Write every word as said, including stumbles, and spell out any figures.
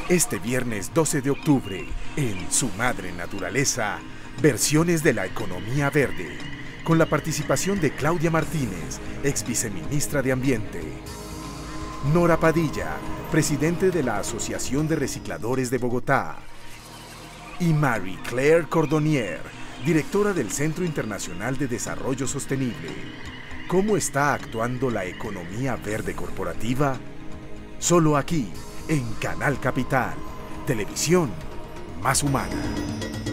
Este viernes doce de octubre, en Su Madre Naturaleza, versiones de la economía verde, con la participación de Claudia Martínez, ex viceministra de Ambiente, Nora Padilla, presidente de la Asociación de Recicladores de Bogotá, y Marie Claire Cordonnier, directora del Centro Internacional de Desarrollo Sostenible. ¿Cómo está actuando la economía verde corporativa? Solo aquí, en Canal Capital, televisión más humana.